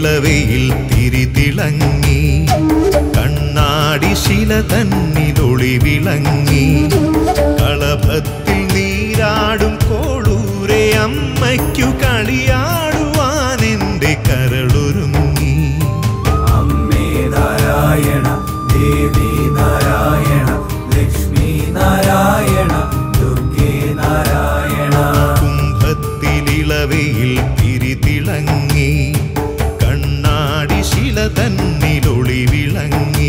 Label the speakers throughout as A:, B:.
A: കുംഭത്തിലിളവയിൽ തിരിതിളങ്ങി കണ്ണാടി ശില തന്നിലൊളി വിളങ്ങി കളഭത്തിൽ നീരാടും കോളൂരെ അമ്മയ്ക്കു കളിയാടുവാൻ എന്റെ കരളൊരുങ്ങി.
B: അമ്മേ നാരായണ ദേവി നാരായണ ലക്ഷ്മി നാരായണ ദുർഗേ നാരായണ.
A: കുംഭത്തിലിളവയിൽ തിരിതിളങ്ങി കണ്ണാടി ശില തന്നിലൊളി വിളങ്ങി.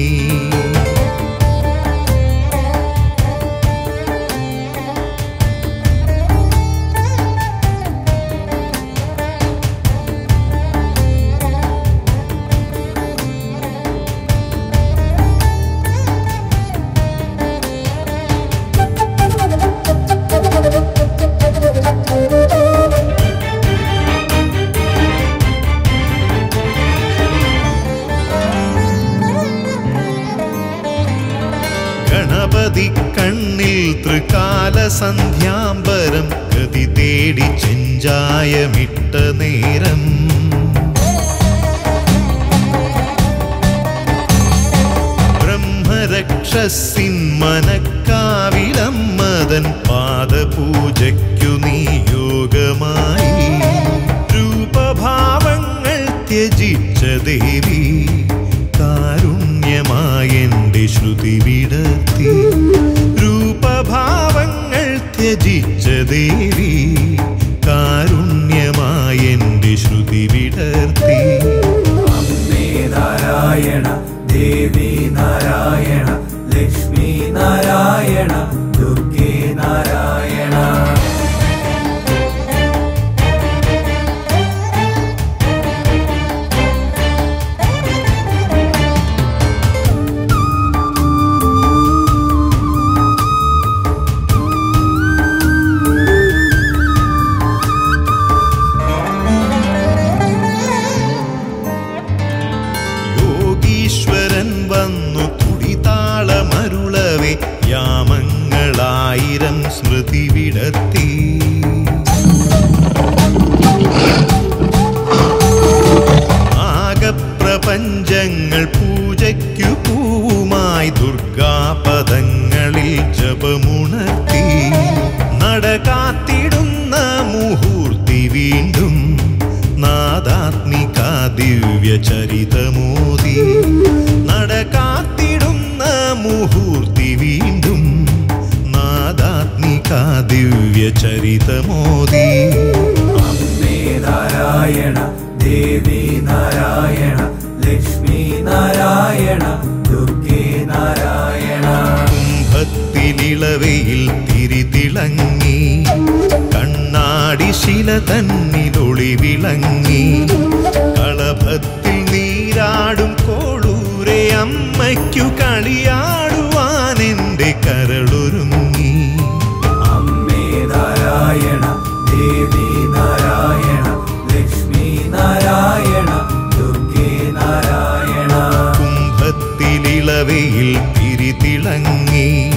A: ഗണപതി കണ്ണിൽ ത്രികാല സന്ധ്യാംബരം ഗതി തേടി ചെഞ്ചായമിട്ട നേരം ബ്രഹ്മരക്ഷസിൻ മനക്കാവിലമ്മതൻ പാദപൂജയ്ക്കു നിയോഗമായി രൂപഭാവങ്ങൾ ത്യജിച്ച ദേവി കാരുണ്യമായെന്റെ ശ്രുതി വിടർത്തി. രൂപഭാവങ്ങൾ ത്യജിച്ച ദേവി കാരുണ്യമായെന്റെ ശ്രുതി വിടർത്തി.
B: അമ്മേ നാരായണ ദേവി നാരായണ ലക്ഷ്മി നാരായണ ദുർഗേ നാരായണ.
A: വന്നു തുടിതാളമരുളവേ യാമങ്ങളായിരം സ്മൃതി വിടർത്തി. ആകപ്രപഞ്ചങ്ങൾ പൂജയ്ക്കു പൂവുമായി ദുർഗാപദങ്ങളിൽ ജപമുണർത്തി. നടകാത്തിടുന്ന മുഹൂർത്തി വീണ്ടും നാദാത്മിക ദിവ്യ ചരിതമോദി. നടകാത്തിടുന്ന മുഹൂർത്തി വീണ്ടും നാദാത്മിക ദിവ്യ ചരിതമോദി.
B: അമ്മേ നാരായണ ദേവി നാരായണ ലക്ഷ്മി നാരായണ ദുർഗേ നാരായണ.
A: കുംഭത്തിലിളവയിൽ തിരിതിളങ്ങി കണ്ണാടി ശില തന്നിലൊളി വിളങ്ങി കളഭത്തിൽ നീരാടും കോളൂരെ അമ്മയ്ക്കു കളിയാടുവാൻ എന്റെ കരളൊരുങ്ങി.
B: അമ്മേ നാരായണ ദേവി നാരായണ ലക്ഷ്മി നാരായണ ദുർഗേ നാരായണ.
A: കുംഭത്തിലിളവയിൽ തിരിതിളങ്ങി